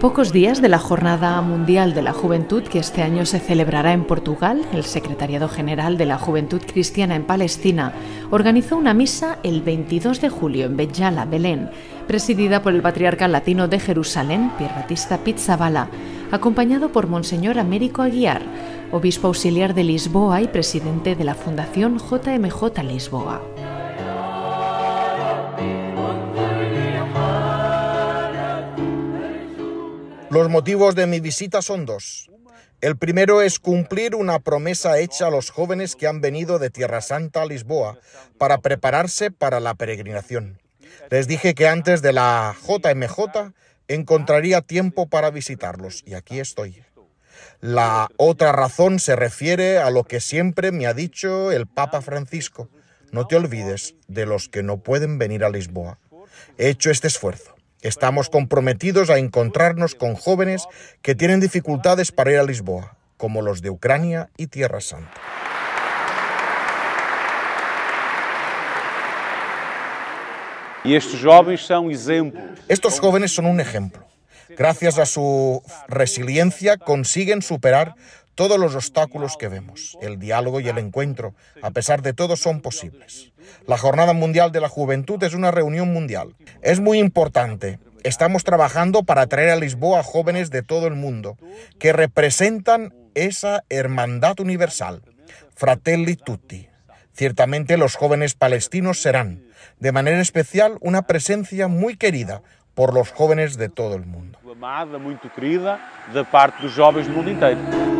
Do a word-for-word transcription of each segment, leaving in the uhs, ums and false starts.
pocos días de la Jornada Mundial de la Juventud, que este año se celebrará en Portugal, el Secretariado General de la Juventud Cristiana en Palestina organizó una misa el veintidós de julio en Bétjala, Belén, presidida por el patriarca latino de Jerusalén, Pier Battista Pizzaballa, acompañado por Monseñor Américo Aguiar, obispo auxiliar de Lisboa y presidente de la Fundación J M J Lisboa. Los motivos de mi visita son dos. El primero es cumplir una promesa hecha a los jóvenes que han venido de Tierra Santa a Lisboa para prepararse para la peregrinación. Les dije que antes de la J M J encontraría tiempo para visitarlos, y aquí estoy. La otra razón se refiere a lo que siempre me ha dicho el Papa Francisco: no te olvides de los que no pueden venir a Lisboa. He hecho este esfuerzo. Estamos comprometidos a encontrarnos con jóvenes que tienen dificultades para ir a Lisboa, como los de Ucrania y Tierra Santa. Y estos jóvenes son ejemplo. Estos jóvenes son un ejemplo. Gracias a su resiliencia consiguen superar todos los obstáculos que vemos. El diálogo y el encuentro, a pesar de todo, son posibles. La Jornada Mundial de la Juventud es una reunión mundial. Es muy importante. Estamos trabajando para traer a Lisboa a jóvenes de todo el mundo que representan esa hermandad universal. Fratelli tutti. Ciertamente los jóvenes palestinos serán, de manera especial, una presencia muy querida por los jóvenes de todo el mundo. Amada, muy querida, de parte de los jóvenes del mundo entero.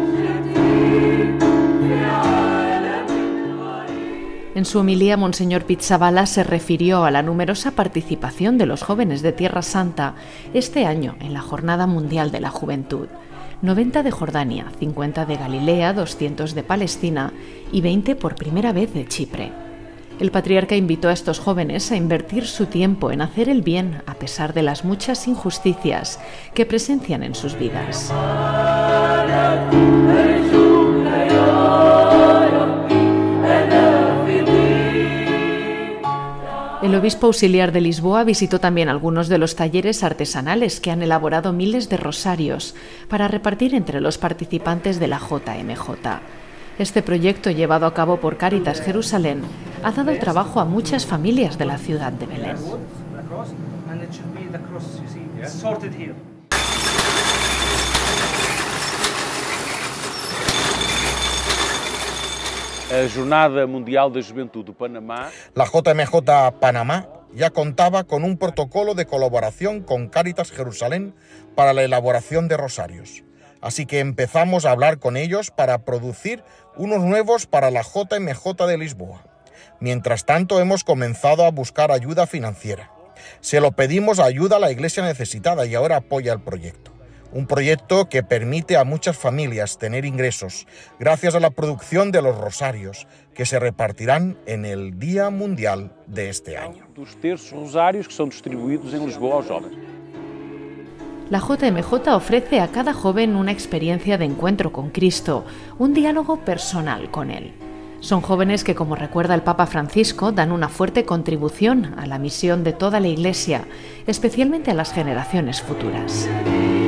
En su homilía, Monseñor Pizzaballa se refirió a la numerosa participación de los jóvenes de Tierra Santa este año en la Jornada Mundial de la Juventud. noventa de Jordania, cincuenta de Galilea, doscientos de Palestina y veinte por primera vez de Chipre. El patriarca invitó a estos jóvenes a invertir su tiempo en hacer el bien a pesar de las muchas injusticias que presencian en sus vidas. El obispo auxiliar de Lisboa visitó también algunos de los talleres artesanales que han elaborado miles de rosarios para repartir entre los participantes de la J M J. Este proyecto, llevado a cabo por Cáritas Jerusalén, ha dado trabajo a muchas familias de la ciudad de Belén. La Jornada Mundial de Juventud de Panamá. La J M J Panamá ya contaba con un protocolo de colaboración con Cáritas Jerusalén para la elaboración de rosarios. Así que empezamos a hablar con ellos para producir unos nuevos para la J M J de Lisboa. Mientras tanto, hemos comenzado a buscar ayuda financiera. Se lo pedimos ayuda a la Iglesia necesitada y ahora apoya el proyecto. Un proyecto que permite a muchas familias tener ingresos gracias a la producción de los rosarios que se repartirán en el Día Mundial de este año. Los terços rosarios que son distribuidos en Lisboa a los jóvenes. La J M J ofrece a cada joven una experiencia de encuentro con Cristo, un diálogo personal con Él. Son jóvenes que, como recuerda el Papa Francisco, dan una fuerte contribución a la misión de toda la Iglesia, especialmente a las generaciones futuras.